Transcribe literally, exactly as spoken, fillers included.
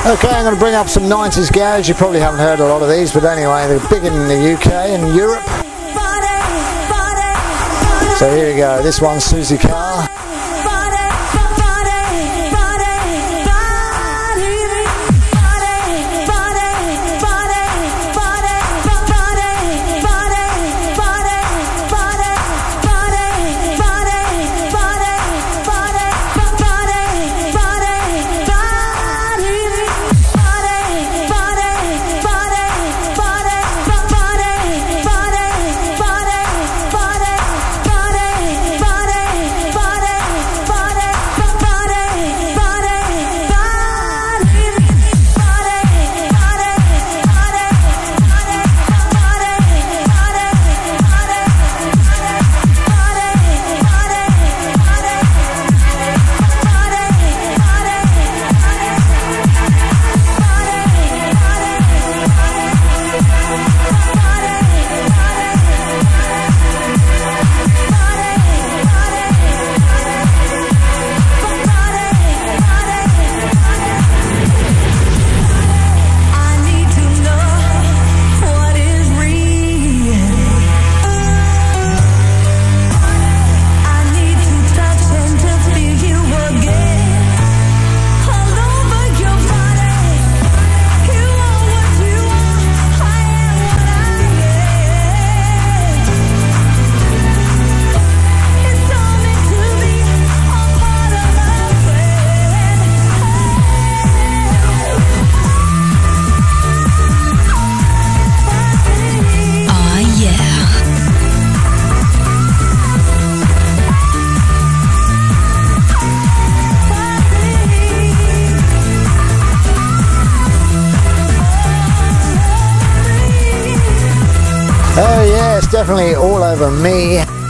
Okay, I'm going to bring up some nineties garage. You probably haven't heard a lot of these, but anyway, they're big in the U K and Europe. So here we go. This one's Susie Carr. Oh yeah, it's definitely all over me.